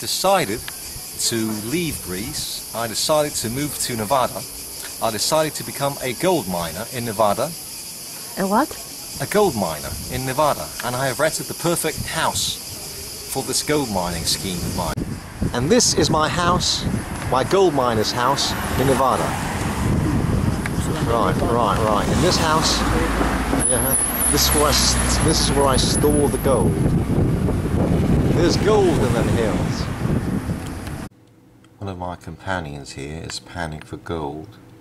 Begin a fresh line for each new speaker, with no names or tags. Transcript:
decided to leave Greece. I decided to move to Nevada. I decided to become a gold miner in Nevada.
A what?
A gold miner in Nevada. And I have rented the perfect house for this gold mining scheme of mine. And this is my house, my gold miner's house in Nevada. Right. In this house, this is where I store the gold. There's gold in them hills. One of my companions here is panning for gold.